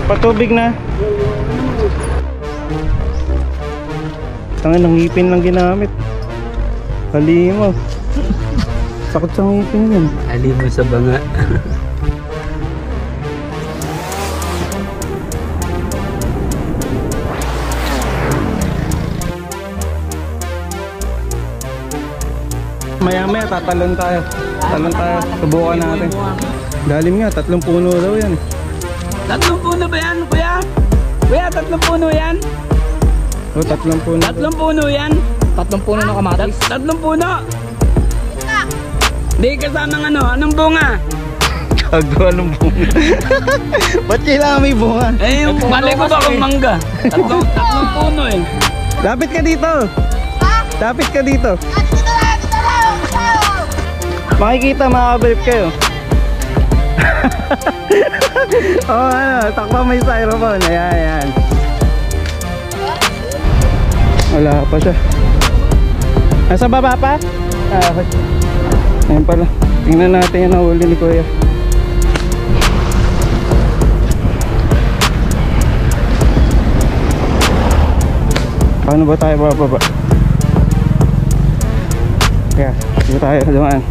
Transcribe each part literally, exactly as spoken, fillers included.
Patubig na. Tangan, ng ngipin lang ginamit. Halimo. Sakot sa ngipin yun. Halimo sa banga. Maya maya tatalon tayo. Talon tayo. Subukan natin. Lalim nga, tatlong puno daw yan. Tatlong puno ba yan, kuya? Kuya, tatlong puno yan? O, tatlong puno. Tatlong puno yan? Tatlong puno ng kamatis. Tat tatlong puno? Di kasamang ano, anong bunga? Gago, anong bunga? Ba't kailangan may bunga? Eh, yung mali ko ba kung mangga? Tatlong, tatlong puno eh. Lapit ka dito. Lapit ka dito. Makikita, makakabalip kayo. Oh, ano, takpa may styrofoam. Ayan, ayan. Wala pa siya. Nasa baba pa? Ah, okay. Ayan pala. Tingnan natin yung nahuli ni Kuya. Paano ba tayo bababa? Kaya, dito tayo dumaan.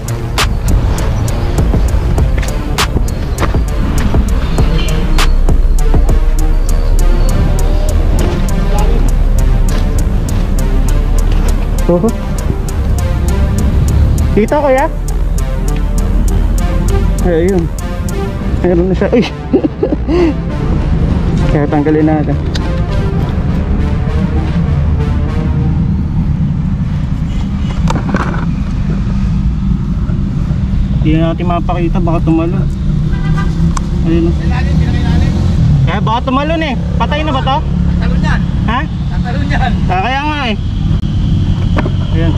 Oh. Kita ko ya? Ay, ayun. Meron na siya. Uy. Kaya tanggalin natin. Hindi na natin mapakita, baka tumalon. Ayun. Eh, baka tumalon eh. Patay na ba to? Tatalon yan. Ha? Tatalon yan. Ah, kaya nga eh. Ayan.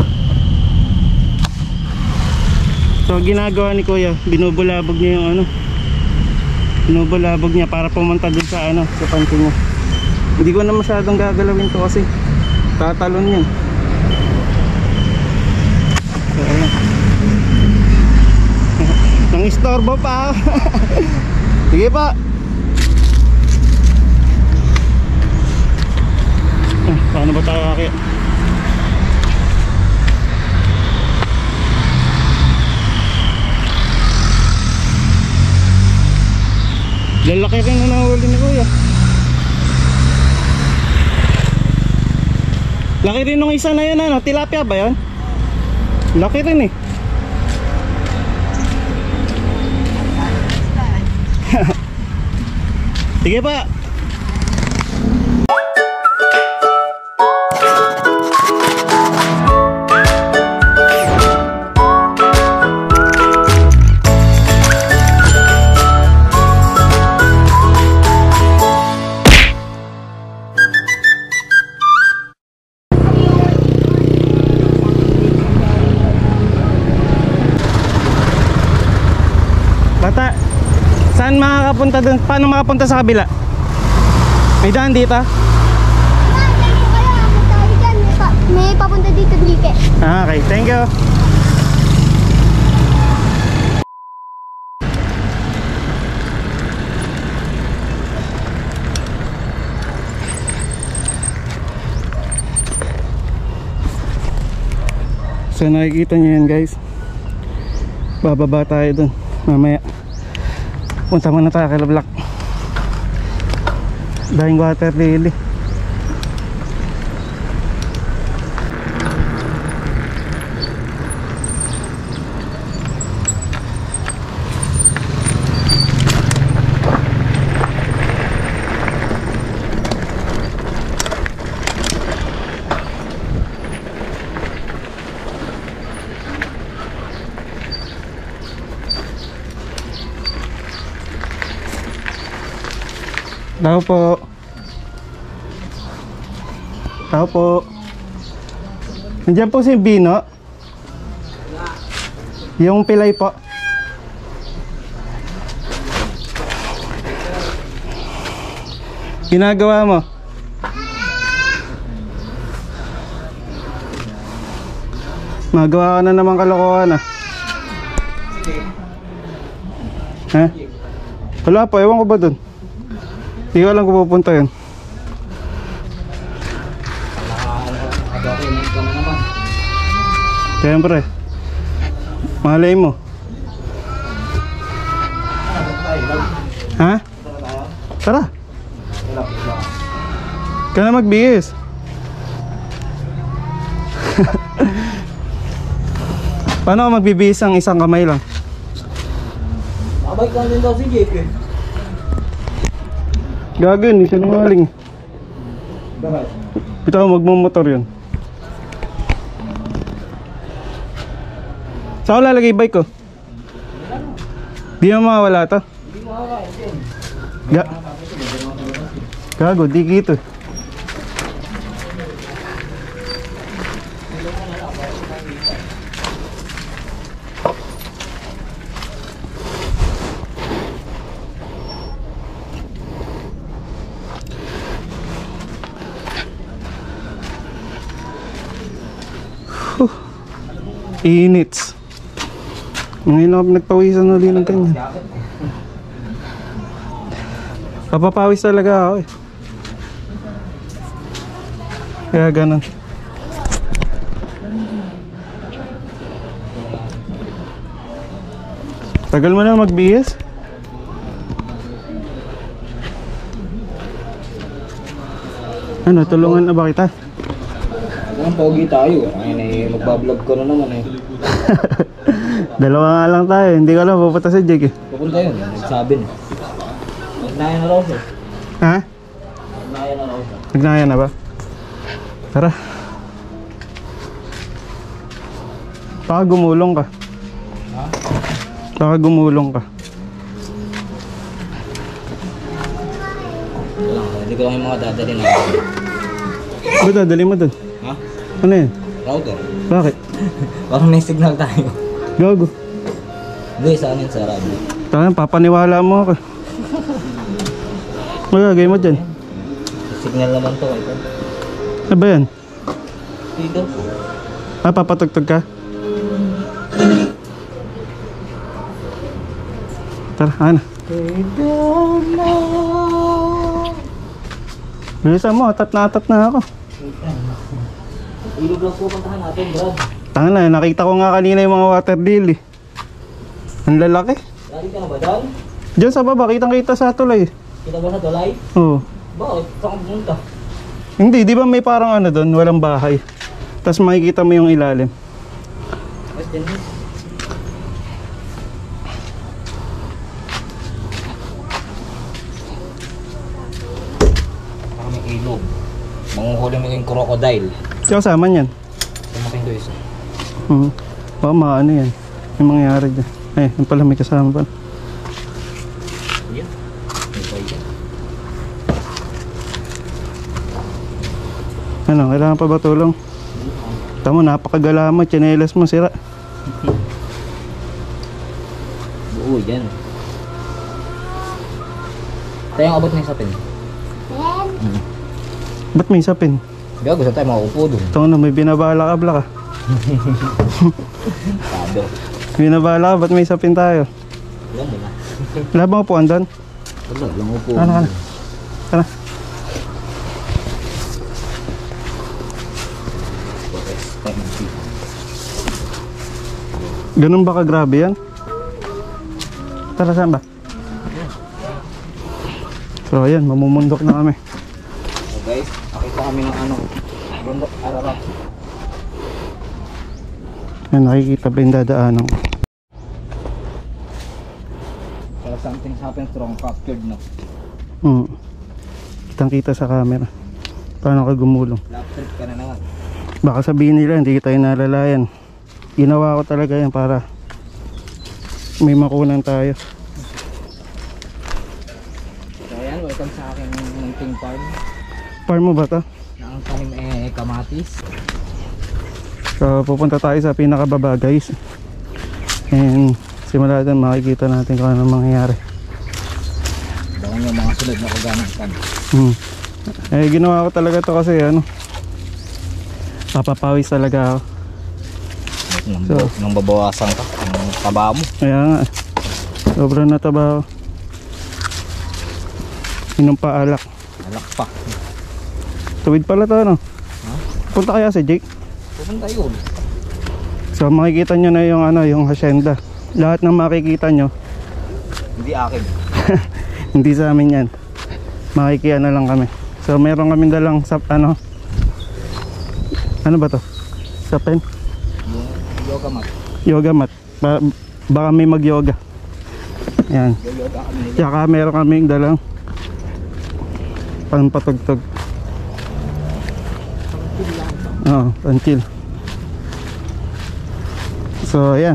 So ginagawa ni Kuya, binubulabog niya yung ano, binubulabog niya para pumunta dun sa ano, sa panty niya. Hindi ko na masyadong gagalawin to kasi tatalon yan. So ayan. Nang istorbo pa. Sige pa. Ah, paano ba tayo kaya? Lalaki rin na nahuli ni Kuya. Laki rin nung isa na yun, ano? Tilapia ba yun? Laki rin eh. Sige pa. Bata, saan makakapunta dun? Paano makapunta sa kabila? May daan dito? May papunta dito dito. Ah, okay, thank you. So nakikita nyo yan guys, bababa tayo dun mamaya. Punta muna tayo kay Black. Dahing water lily. Tao po. Tao po. Nandiyan po si Bino. Yung pilay po. Ginagawa mo? Magawa ka na naman kalokohan ah. Ha? Wala po, ewan ko ba dun? Hindi ko alam kung pupunta yun. Naka-document ka na naman. Siyempre. Malay mo. Ha? Tara. Ka na magbihis. Paano ka magbibihis ang isang kamay lang? Nakabike lang din daw si Jake eh. Gagawin, isa nangaling. Bakit? Bitaw, magmumotor yun. Saan ko lalagay bike ko? Di na mawawala to? Hindi mo kakain din. Ga Gago, di kito. Inits. Ngayon ako nagpawisan ulit ng ganyan. Papapawis talaga ako eh. Kaya ganun. Tagal mo na magbihis? Ano, tulungan na ba kita? Ang pogi tayo. Ayun eh, magbablog ko na naman eh. Dalawa nga lang tayo, hindi ko alam pupunta si Jake eh. Pupunta yun, nagsabi na. Nagnaya na raw siya. Ha? Nagnaya na raw siya. Nagnaya na ba? Tara. Baka gumulong ka. Ha? Baka gumulong ka. Wala, hindi ko lang yung mga dadali na. Ba't dadali mo dun? Ha? Ano yun? Router. Bakit? Parang may signal tayo. Gago. Hindi, sa amin sa radio. Tama, papaniwala mo ako. Magagay mo dyan. Signal naman to. Ito. Ano ba yan? Dito. Ah, papatugtog ka? Tara, ano? Bilisan mo, atat na atat na ako. Ilog lang pupuntahan natin, Brad. Tanga na, nakita ko nga kanina yung mga water lily. Ang lalaki. Lari ka na ba dyan? Diyan sa baba, kitang kita sa tulay. Kita ba sa tulay? Oo. Bakit? Saan ka pumunta? Hindi, di ba may parang ano doon, walang bahay. Tapos makikita mo yung ilalim. West Indies. Baka may ilog. Manguhuli mo yung crocodile. Kaya kasama niyan. Tumating ko isa. Hmm. Baka maano yan. Yung mangyayari dyan. Eh, yung pala may kasama pala. Yan. May bay dyan. Ano, kailangan pa ba tulong? Tamo, napakagala mo, tsinelas mo, sira. Buo dyan. Tayo ang abot na yung sapin. Then, Ba't may sapin? Gago, saan tayo makaupo dun? Ito na, may binabala-kabla ka. Sado. Binabala ka, ba't may sapin tayo? Alam mo na. Wala bang upuan doon? Wala, lang upo. Ano, ano? Tara. Ganun ba kagrabe yan? Tara, saan ba? So ayan, mamumundok na kami. So guys, nakita kami ng ano, bundok Ararat. Ayan, nakikita pa yung dadaanan ko. So something's happened strong captured no. Hmm. Kitang kita sa camera. Paano ka gumulong? Lap trip ka na naman. Baka sabihin nila hindi kita inalalayan. Ginawa ko talaga yan para may makunan tayo. So ayan, welcome sa aking munting farm. Farm mo ba to? Na ang tanim eh kamatis. So pupunta tayo sa pinakababa guys. And simula doon makikita natin kung ano mangyayari. Bawang yung mga sunod na kaganapan. Hmm. Eh ginawa ko talaga to kasi ano, papapawis talaga ako. Nang, So, nang babawasan ka, ang taba mo. Kaya nga, sobrang nataba ako. Inom pa alak. Alak pa. Tuwid pala to, ano? Ha? Punta kaya si Jake? Pupunta yun. So makikita nyo na yung ano, yung hacienda. Lahat ng makikita nyo, Hindi akin. hindi sa amin yan. Makikiano lang kami. So meron kaming dalang sa ano, ano ba to? Sapin? Yung yoga mat. Yoga mat. Ba baka may mag yoga. Yan. Yoga kami nila. Tsaka meron kaming dalang pampatugtog. Oo, pantil. So ayan,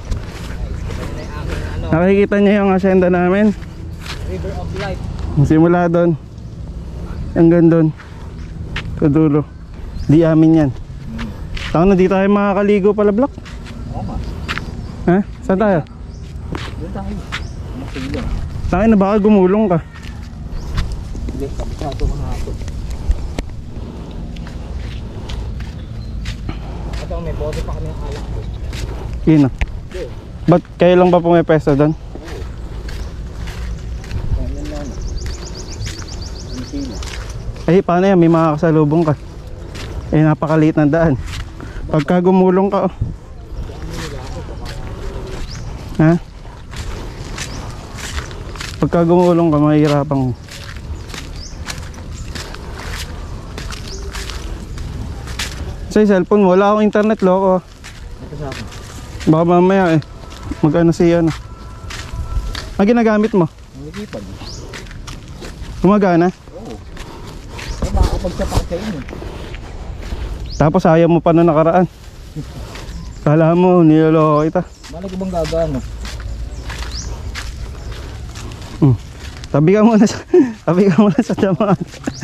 nakikita niyo yung hacienda namin. River of Life. Simula doon hanggang doon sa dulo. Di amin yan. Tama na, di tayo makakaligo pala, Black. Oo nga. Ha? Saan tayo? Doon tayo. Masilong. Tayo na, baka gumulong ka. Hindi, kabisado ko na ito. Ito, may bote pa kami ng alak ko. Yun na. Ba't kayo lang ba pumipesto doon? Ganyan lang. Ang sila. Eh, paano yan? May makakasalubong ka. Eh, napakaliit ng daan. Pagka gumulong ka, oh. Ha? Pagka gumulong ka, mahihirapan mo. Sa cellphone mo, wala akong internet, loko. Ito sa akin. Baka mamaya eh, mag-ano siya ano. Ang ginagamit mo? Ang ikipad. Gumagana? Oo. Ay, makakapagsapak sa inyo. Tapos ayaw mo pa na nakaraan. Kala mo, niloloko kita. Malaki bang gagano? Hmm. Tabi ka muna sa, tabi ka muna sa damaan.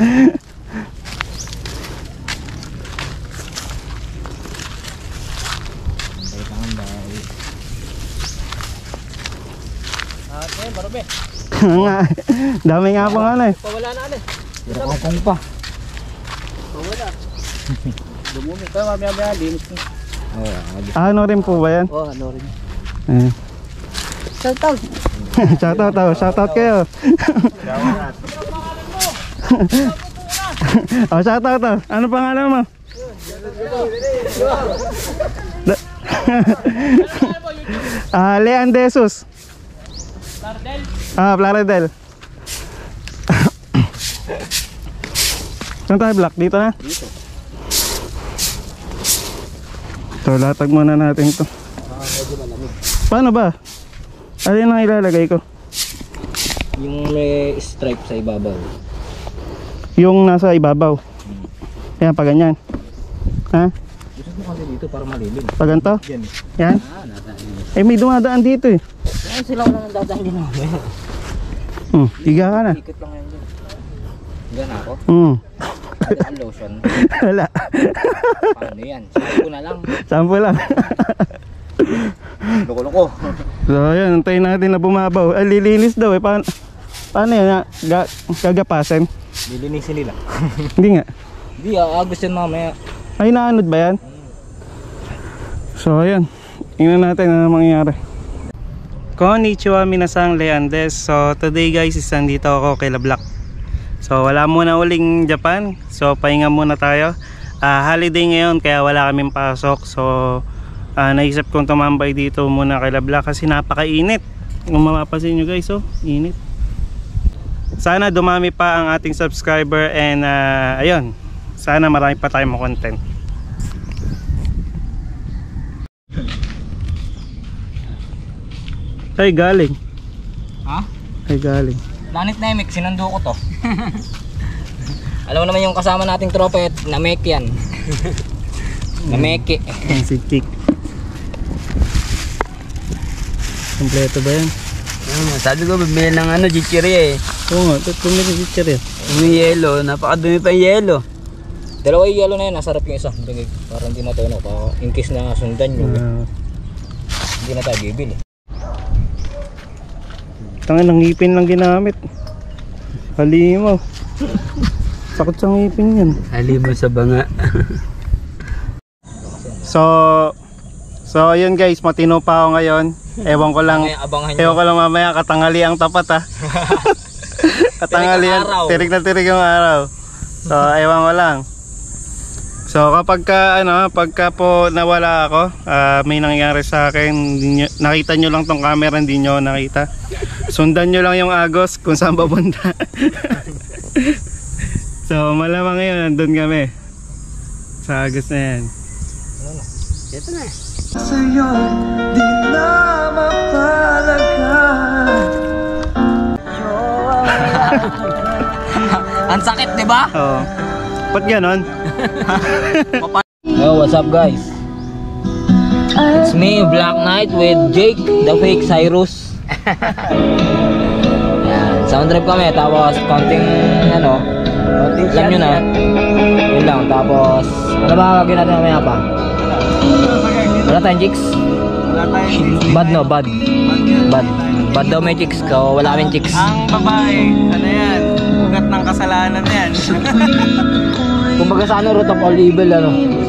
Ate, marami. Nga, dami nga pang ano eh. Pawala na ano eh. Kangkong pa. Pawala. Dumumi. Kaya mamaya mamaya, linis ko. Oo, Ano rin po ba yan? Oh, ano rin. Eh. Shoutout. Shoutout, oh. Shoutout kayo. Oh, shoutout, oh. Ano pangalan mo? Ah, Lean Desus. Tardel. Ah, Plaridel. Saan tayo, Black? Dito na? Dito. So, latag muna natin ito. Ah, medyo malamig. Paano ba? Alin ang ilalagay ko? Yung may stripe sa ibabaw. Yung nasa ibabaw. Yan, pa ganyan. Ha? Gusto mo kasi dito para malilim. Pa ganito? Diyan eh. Yan? Ah, nadaan. Eh, may dumadaan dito eh. Ay, sila wala nang dadaan din mamaya. Hmm, tiga ka na. Ikot lang yan dyan. Diyan ako. Hmm. Ang lotion. Wala. Paano yan? Sabi ko na lang. Sample lang. Loko-loko. So, yun. Antayin natin na bumabaw. Ay, lilinis daw eh. Paano, paano yan? Ga gagapasin? Lilinisin nila. Hindi nga. Hindi, aagos yan mamaya. Ay, naanod ba yan? So, ayun. Tingnan natin ano mangyayari. Konnichiwa minasang Leandes. So, today guys, is nandito ako kay La Black. So, wala muna uling Japan. So, pahinga muna tayo. Uh, holiday ngayon, kaya wala kaming pasok. So, uh, naisip kong tumambay dito muna kay La Black kasi napakainit. Kung mapapansin nyo guys, oh, init. Sana dumami pa ang ating subscriber and uh, ayun, sana marami pa tayong content. Ay galing. Ha? Ay galing. Planet Namek, sinundo ko to. Alam mo naman yung kasama nating tropa, Namek yan. Nameke. Ang si Chick. Kompleto ba yan? Ano, sabi ko bibili ng ano, chichirya eh. Oo nga, ito pumili si Chick. Yung yelo, napakadumi pa yung yelo. Dalawa yung yellow na yan, nasarap yung isa. Para hindi matuno. In case na sundan nyo, Uh, hindi na tayo bibili. Tangan ng ngipin lang ginamit. Halimaw. Sakot sa ngipin yan. Halimo sa banga. So, so ayun guys, matino pa ako ngayon. Ewan ko lang, Kaya abangan nyo. ewan ko lang mamaya katangali ang tapat ha. Katanghalian, araw. tirik na tirik yung araw. So, ewan ko lang. So, kapag ka, ano, pagka po nawala ako, ah, may nangyari sa akin, hindi nyo, nakita nyo lang tong camera, hindi nyo nakita. Sundan nyo lang yung agos kung saan papunta. So, malamang ngayon, nandun kami. Sa agos na yan. Ito na. Sa'yo, di na mapalagan. Ang sakit, di ba? Oo. Ba't ganon? Yo, what's up guys? It's me, Black Knight with Jake, the fake Cyrus. Yan, sound trip kami, tapos konting ano, alam nyo na, yun lang, tapos ano ba gagawin natin mamaya pa? Wala tayong chicks? Wala tayong Bad no, bad. Bad. Bad daw may chicks, ko wala kaming chicks. Ang babae, ano yan? Ugat ng kasalanan yan. Kumbaga sa ano, root of all evil, ano.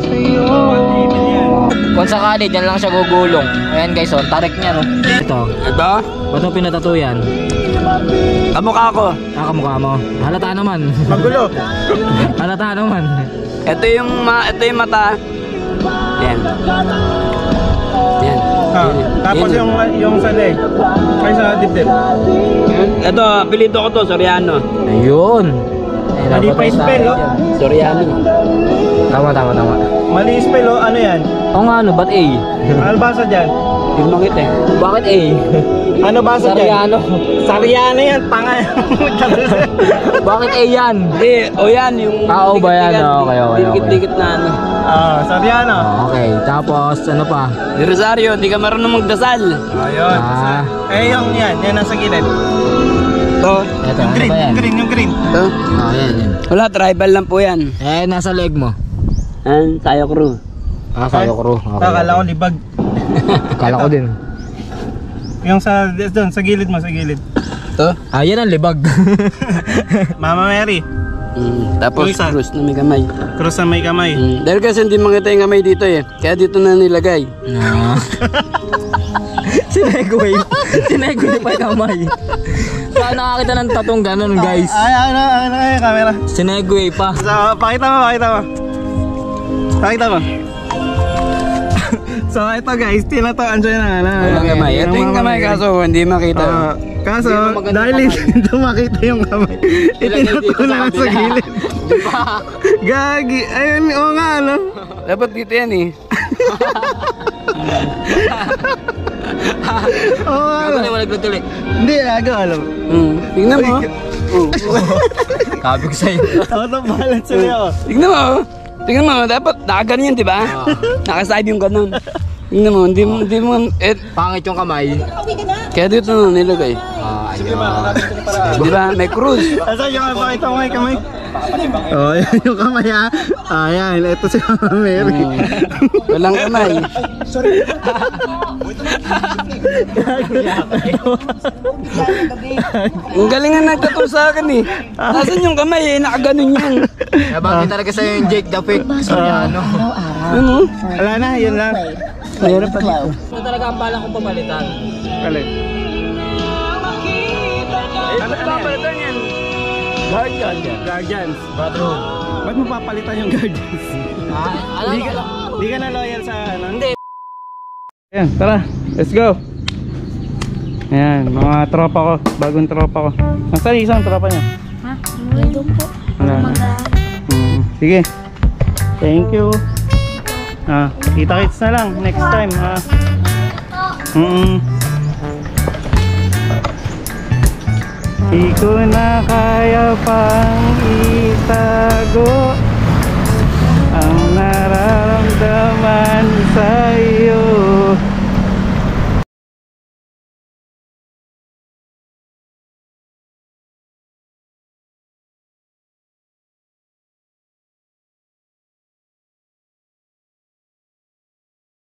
Kung sakali, dyan lang siya gugulong. Ayan guys, oh, tarik niya, no. Ito. Ito? Ba't mo pinatato yan? Kamukha ko. Ah, kamukha mo. Halata naman. Magulo. Halata naman. Ito yung, ma ito yung mata. Yan. Yan. Ah, tapos Yan. yung yung sa leg. Ay sa dibdib. Ito, apelido ko to, Soriano. Ayun. Ay, Mali dapat pa yung sa- spell, oh. Soriano. Tama, tama, tama. Mali spell, oh. Ano yan? Oo nga, ano, ba't A? Ano basa dyan? Yung mangit eh. Bakit A? Ano basa dyan? Sariano. Sariano yan, tanga. Bakit A yan? Hindi, o yan, yung... Ah, o ba yan? dikit-dikit, Okay, okay, okay. Dikit-dikit na ano. Ah, Sariano. Oh, okay, tapos ano pa? Di Rosario, di ka marunong magdasal. Ayun. Ah. Eh, yung yan, yan nasa gilid. Ito. Ito, Yung ano green, ba yan? yung green, yung green. Ito. Oh, yan, yan. Wala, tribal lang po yan. Eh, nasa leg mo. Yan, sayo crew. Ah, sayo crew. Okay. Akala ko libag. Kala ko din. Yung sa, doon, sa gilid mo, sa gilid. Ito. Ah, yan ang libag. Mama Mary. Mm, tapos Yung isa. cross na may kamay. Cross na may kamay. Mm, dahil kasi hindi makita yung kamay dito eh. Kaya dito na nilagay. Ah. Sinegway. Sinegway pa yung kamay. Saan nakakita ng tatong ganun, guys? Ay, ano, ano, ay, camera. Sinegway pa. So, pakita mo, pakita mo. Pakita mo. So, ito guys, tinatoan siya na, ano. Walang kamay. Ito yung kamay kaso hindi makita. Ah, kaso, Hindi mo maganda dahil kamay. hindi makita yung kamay, itinatunan lang sa kabila. gilid. Diba? Gagi, ayun, oo nga, ano. Dapat dito yan eh. Oo nga, Gago ano. na walang tuloy. Hindi, aga, alam. Mm, tingnan mo. Oh. Sabi ko sa'yo. Out of balance ulit ako. Tingnan mo. Tingnan mo, dapat nakaganyan, di ba? Nakaside yung ganun. Tingnan mo, hindi mo, hindi mo, eh, Pangit yung kamay. kaya dito na nilagay. Ah, ayun. Di ba? May cruise. Asan yung pakita mo yung kamay? Oh, yan yung kamay ha. Ah, yan. Ito si Mama Mary. Mm. Walang kamay. Ang galingan nagtato sa akin eh. Nasaan yung kamay eh? Nakaganon yan. Nabangin talaga sa'yo yung Jake the fake. Soriano. Ano? Wala na, yun lang. Meron pa dito. Ito talaga ang balak kong papalitan. Alin? Ano papalitan yan? Guardian. Guardians. Bathroom. Ba't mo papalitan yung Guardians? Ah, alam Di ko ka, lang. di ka na loyal sa ano? Hindi. Ayan, tara. Let's go. Ayan, mga tropa ko. Bagong tropa ko. Nasaan isang tropa niya? Ha? Nandun po. Wala na. Mm, sige. Thank you. Ah, kita-kits na lang next time ha. Mm. Di ko na kaya pang ita